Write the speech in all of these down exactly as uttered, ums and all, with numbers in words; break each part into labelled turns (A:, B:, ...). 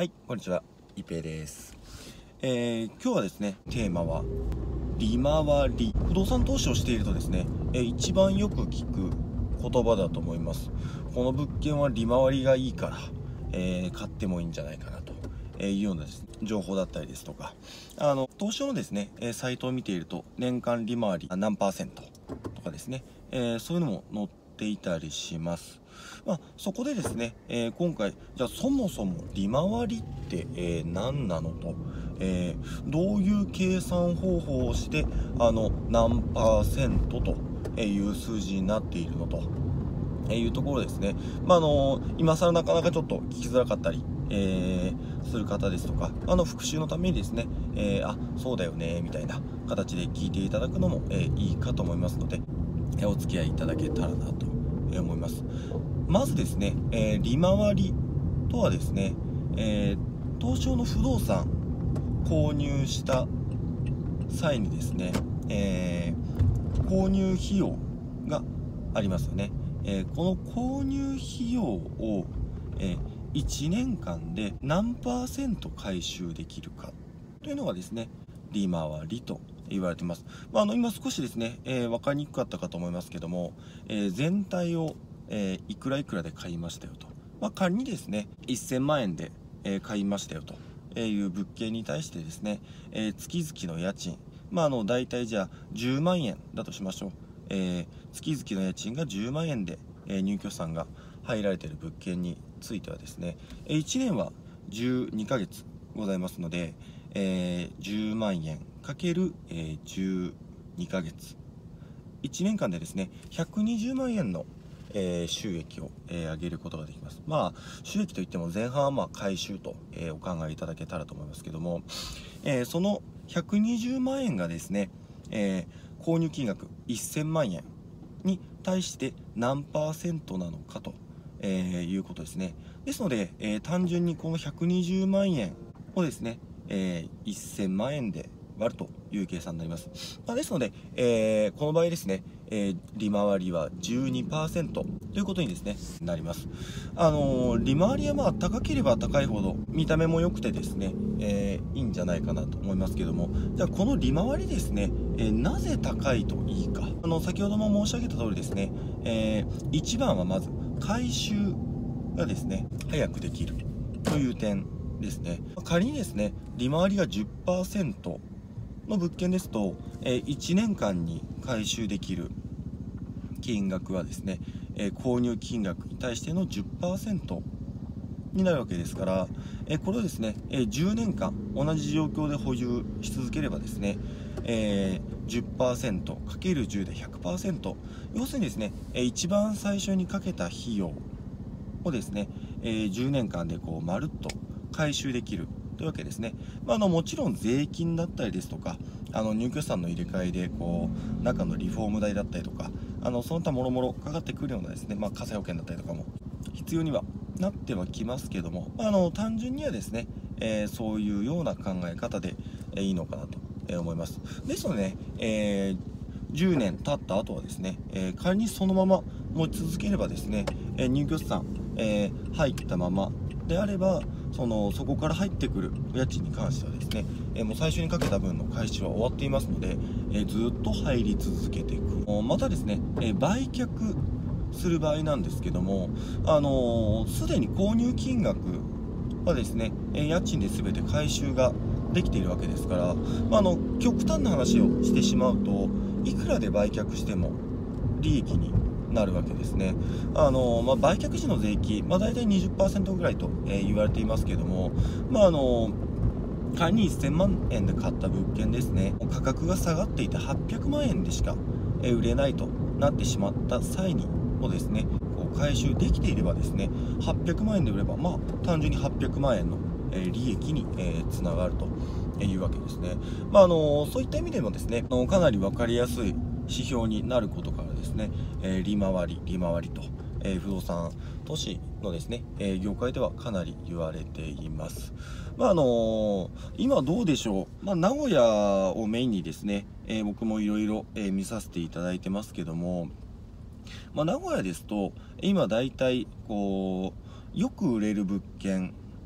A: はい、こんにちは、一平です。えー、今日はですね、テーマは利回り。不動産投資をしているとですね、えー、一番よく聞く言葉だと思います。この物件は利回りがいいから、えー、買ってもいいんじゃないかなというようなですね、情報だったりですとか、あの東証のですね、えー、サイトを見ていると年間利回り何パーセントとかですね、えー、そういうのも載っていたりします。まあ、そこでですね、えー、今回じゃあそもそも利回りって、えー、何なのと、えー、どういう計算方法をしてあの何パーセントという数字になっているのというところですね。まあ、あの今更なかなかちょっと聞きづらかったり、えー、する方ですとか、あの復習のためにですね、えー、あそうだよねみたいな形で聞いていただくのも、えー、いいかと思いますので、えー、お付き合いいただけたらなと思います。まずですね、えー、利回りとはですね、えー、東証の不動産購入した際にですね、えー、購入費用がありますよね。えー、この購入費用を、えー、いちねんかんで何パーセント回収できるかというのがですね、利回りと言われています。まあ、あの今少しですね、えー、分かりにくかったかと思いますけども、えー、全体を、えー、いくらいくらで買いましたよと、まあ、仮にですねせんまんえんで、えー、買いましたよという物件に対してですね、えー、月々の家賃、まあ、あの大体じゃあじゅうまんえんだとしましょう。えー、月々の家賃がじゅうまんえんで、えー、入居者さんが入られている物件についてはですね、いちねんはじゅうにかげつございますので、えー、じゅうまんえんかける、えー、じゅうにかげつ、いちねんかんでですねひゃくにじゅうまんえんの、えー、収益を、えー、上げることができます。まあ収益といっても前半はまあ回収と、えー、お考えいただけたらと思いますけども、えー、そのひゃくにじゅうまんえんがですね、えー、購入金額せんまんえんに対して何パーセントなのかと、えー、いうことですね。ですので、えー、単純にこのひゃくにじゅうまんえんをですね、えー、せんまんえんで割るという計算になります。まあ、ですので、えー、この場合ですね、えー、利回りは じゅうにパーセント ということにですねなります。あのー、利回りはまあ高ければ高いほど見た目も良くてですね、えー、いいんじゃないかなと思いますけども、じゃあこの利回りですね、えー、なぜ高いといいか。あの先ほども申し上げた通りですね、えー、いちばんはまず回収がですね早くできるという点ですね。仮にですね利回りが じゅっパーセントの物件ですと、えー、いちねんかんに回収できる金額はですね、えー、購入金額に対しての じゅっパーセント になるわけですから、えー、これをですね、えー、じゅうねんかん同じ状況で保有し続ければですね、えー、じゅっパーセントかけるじゅう で ひゃくパーセント、 要するにですね、えー、一番最初にかけた費用をですね、えー、じゅうねんかんでこうまるっと回収できるというわけですね。まあ、あのもちろん税金だったりですとか、あの入居者さんの入れ替えでこう中のリフォーム代だったりとか、あのその他もろもろかかってくるようなですね、まあ、火災保険だったりとかも必要にはなってはきますけども、あの単純にはですね、えー、そういうような考え方で、えー、いいのかなと思います。ですのでね、えー、じゅうねん経った後はですね、えー、仮にそのまま持ち続ければですね、えー、入居者さん、えー、入ったままであれば、そのそこから入ってくる家賃に関してはですね、えー、もう最初にかけた分の回収は終わっていますので、えー、ずっと入り続けていく。またですね、えー、売却する場合なんですけども、あのー、すでに購入金額はですね、えー、家賃で全て回収ができているわけですから、まあ、あの極端な話をしてしまうと、いくらで売却しても利益になるわけですね。あの、まあ、売却時の税金、まあ、大体 にじゅっパーセント ぐらいと、えー、言われていますけども、まああの仮にせんまんえんで買った物件ですね、価格が下がっていてはっぴゃくまんえんでしか売れないとなってしまった際にもですね、こう回収できていればですね、はっぴゃくまんえんで売れば、まあ単純にはっぴゃくまんえんの利益につながるというわけですね。まああのそういった意味でもですね、かなり分かりやすい指標になることからですね、えー、利回り利回りと、えー、不動産投資のですね、えー、業界ではかなり言われています。まああのー、今どうでしょう、まあ、名古屋をメインにですね、えー、僕もいろいろ見させていただいてますけども、まあ、名古屋ですと今だいたいこうよく売れる物件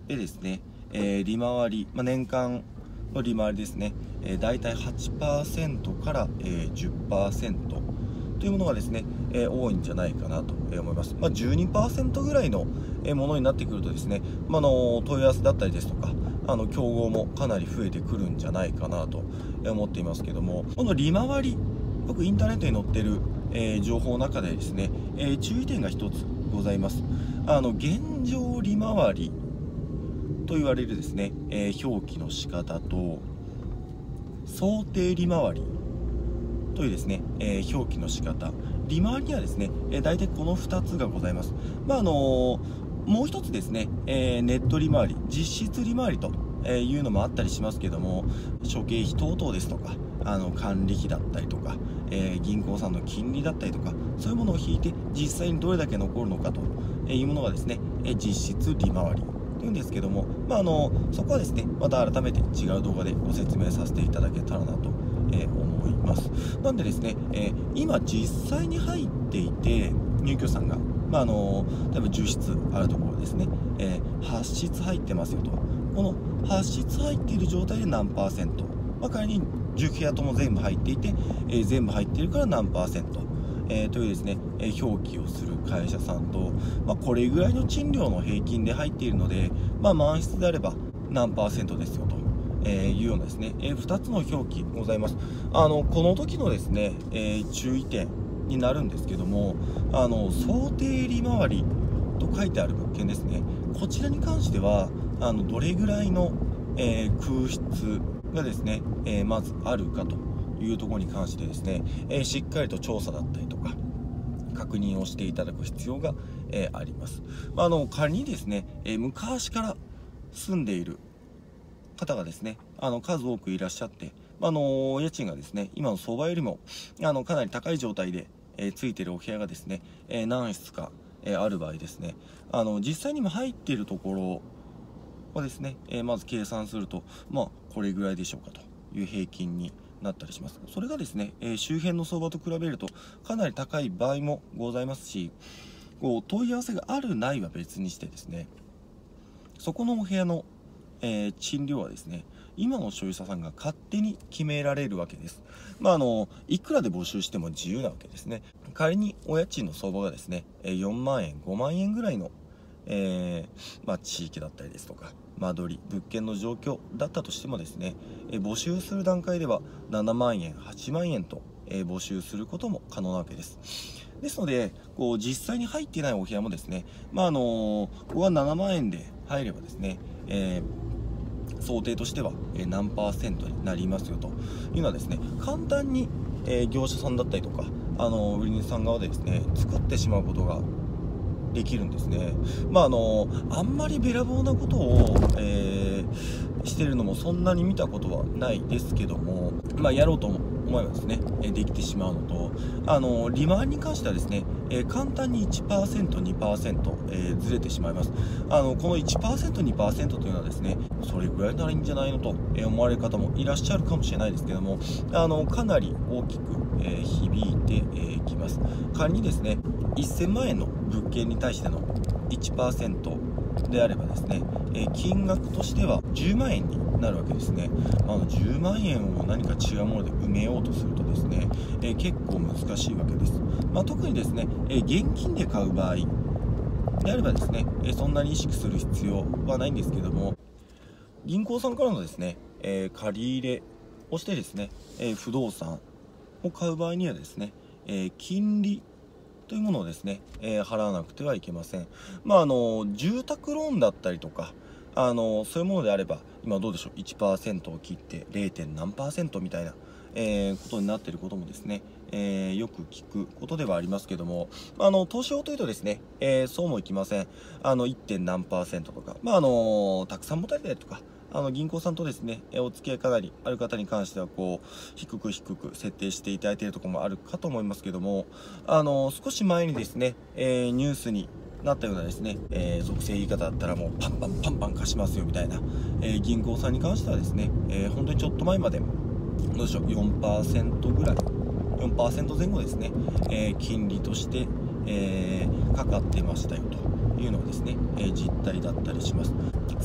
A: でですね、えー、利回り、まあ、年間の利回りですね、えー、大体 はちパーセント から、えー、じゅっパーセントというものがですね、えー、多いんじゃないかなと思います。まあ、じゅうにパーセント ぐらいのものになってくるとですね、まあ、の問い合わせだったりですとか、あの競合もかなり増えてくるんじゃないかなと思っていますけども、この利回り、よくインターネットに載ってる、えー、情報の中でですね、えー、注意点が一つございます。あの現状利回りと言われるですね、えー、表記の仕方と想定利回りというですね、えー、表記の仕方、利回りにはですね、えー、大体このふたつがございます。まああのー、もう一つですね、えー、ネット利回り、実質利回りというのもあったりしますけども、諸経費等々ですとか、あの管理費だったりとか、えー、銀行さんの金利だったりとか、そういうものを引いて実際にどれだけ残るのかというものがですね、えー、実質利回りというんですけども、まあ、あのそこはですね、また改めて違う動画でご説明させていただけたらなと、えー、思います。なんでですね、えー、今実際に入っていて入居さんが、まあ、あの例えばじゅう室あるところですね、えー、はち室入ってますよと、このはち室入っている状態で何パーセント、まあ、仮にじゅう部屋とも全部入っていて、えー、全部入っているから何パーセント、えー、というですね、えー、表記をする会社さんと、まあ、これぐらいの賃料の平均で入っているので、まあ、満室であれば何パーセントですよと、えー、いうようなですね、えー、ふたつの表記ございます。あのこの時のですね、えー、注意点になるんですけども、あの想定利回りと書いてある物件ですね、こちらに関してはあのどれぐらいの、えー、空室がですね、えー、まずあるかというところに関してですね、えー、しっかりと調査だったりとか確認をしていただく必要が、えー、あります。まあ、あの仮にですね、えー、昔から住んでいる方がですね、あの数多くいらっしゃって、あの家賃がですね今の相場よりもあのかなり高い状態で、えー、ついているお部屋がですね、えー、何室か、えー、ある場合ですね、あの実際にも入っているところをですね、えー、まず計算すると、まあこれぐらいでしょうかという平均になったりします。それがですね、えー、周辺の相場と比べるとかなり高い場合もございますし、こう問い合わせがあるないは別にしてですね、そこのお部屋の、えー、賃料はですね、今の所有者さんが勝手に決められるわけです。まああのいくらで募集しても自由なわけですね。仮にお家賃の相場がですねよんまんえんごまんえんぐらいの、えーまあ、地域だったりですとか間取り物件の状況だったとしてもですね、えー、募集する段階ではななまんえんはちまんえんと、えー、募集することも可能なわけです。ですのでこう実際に入っていないお部屋もですね、まああのここがななまんえんで入ればですね、えー想定としては何パーセントになりますよというのはですね、簡単に、えー、業者さんだったりとかあの売り主さん側でですね作ってしまうことができるんですね。まああのあんまりべらぼうなことを、えー、してるのもそんなに見たことはないですけども、まあやろうと思えばですねできてしまうのと、あの利回りに関してはですね、えー、簡単に いちパーセントにパーセント、えー、ずれてしまいます。あのこの いちパーセントにパーセント というのはですね、それぐらいならいいんじゃないのと思われる方もいらっしゃるかもしれないですけども、あのかなり大きく、えー、響いてき、えー、ます。仮にですねせんまんえんの物件に対しての いちパーセント であればですね、えー、金額としてはじゅうまんえんになるわけですね。あのじゅうまんえんを何か違うもので埋めようとするとですね、えー、結構難しいわけです。まあ、特にですね、えー、現金で買う場合であればですね、えー、そんなに意識する必要はないんですけども、銀行さんからのですね、えー、借り入れをしてですね、えー、不動産を買う場合にはですね、えー、金利というものをですね、えー、払わなくてはいけません。まああの住宅ローンだったりとか、あのそういうものであれば今どうでしょう、 いちパーセント を切って れい. 何パーセントみたいな、えー、ことになっていることもですね、えー、よく聞くことではありますけども、あの投資法というとですね、えー、そうもいきません。あの いってん何パーセントとか、まああのたくさん持たれたりとか、あの銀行さんとですねお付き合いかなりある方に関してはこう低く低く設定していただいているところもあるかと思いますけども、あの少し前にですね、えー、ニュースになったようなですね、えー、属性言い方だったらもうパンパンパンパン貸しますよみたいな、えー、銀行さんに関してはですね、えー、本当にちょっと前までどうでしょう よんパーセント ぐらい よんパーセント 前後ですね、えー、金利として、えー、かかってましたよというのがですね、えー、実態だったりします。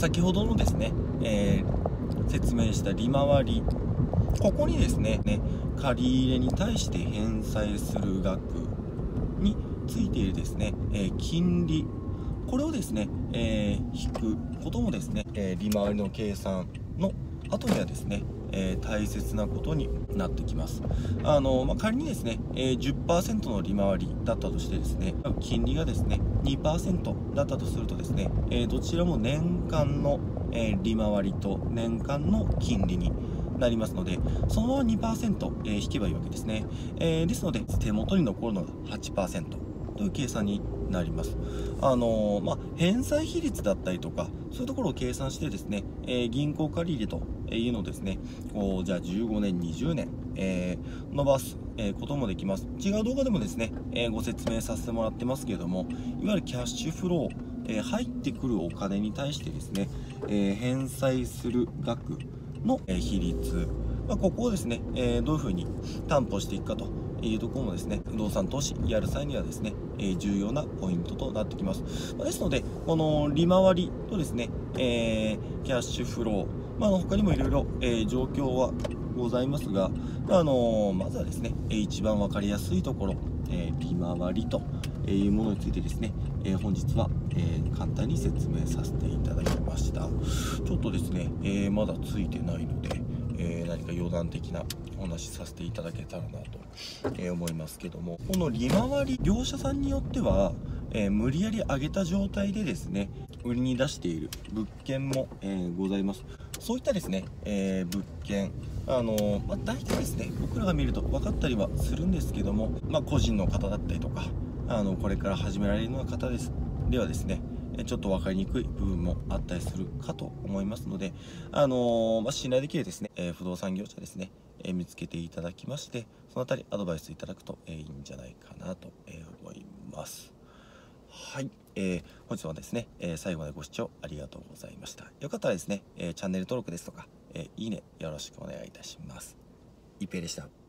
A: 先ほどのですね、えー、説明した利回り、ここにですね、ね借り入れに対して返済する額についているですね、えー、金利、これをですね、えー、引くこともですね、えー、利回りの計算の後にはですね、えー、大切なことになってきます。あの、まあ、仮にですね、えー、じゅっパーセント の利回りだったとしてですね、金利がですね にパーセント だったとするとですね、えー、どちらも年間の、えー、利回りと年間の金利になりますので、そのまま にパーセント、えー、引けばいいわけですね。えー、ですので手元に残るのが はちパーセント という計算になります。あのー、まあ、返済比率だったりとか、そういうところを計算してですね、えー、銀行借り入れというのをですね、こうじゃあじゅうごねん、にじゅうねん、えー、伸ばす、えー、こともできます。違う動画でもですね、えー、ご説明させてもらってますけれども、いわゆるキャッシュフロー、えー、入ってくるお金に対してですね、えー、返済する額の、えー、比率、まあ、ここをですね、えー、どういうふうに担保していくかというところもですね、不動産投資やる際にはですね、えー、重要なポイントとなってきます。まあ、ですので、この利回りとですね、えー、キャッシュフロー、まあ、他にもいろいろ状況はございますが、あのー、まずはですね、一番分かりやすいところ、えー、利回りというものについてですね、えー、本日は、えー、簡単に説明させていただきました。ちょっとですね、えー、まだついてないので、えー、何か余談的なお話しさせていただけたらなと、えー、思いますけども、この利回り、業者さんによっては、えー、無理やり上げた状態でですね、売りに出している物件も、えー、ございます。そういったですね、えー、物件、あのーまあ、大体ですね、僕らが見ると分かったりはするんですけども、まあ、個人の方だったりとか、あのこれから始められるような方ですではですね、ちょっと分かりにくい部分もあったりするかと思いますので、あのーまあ、信頼できるですね、えー、不動産業者ですね、えー、見つけていただきまして、そのあたりアドバイスいただくと、えー、いいんじゃないかなと、えー、思います。はい、えー、本日はですね、えー、最後までご視聴ありがとうございました。よかったらですね、えー、チャンネル登録ですとか、えー、いいねよろしくお願いいたします。一平でした。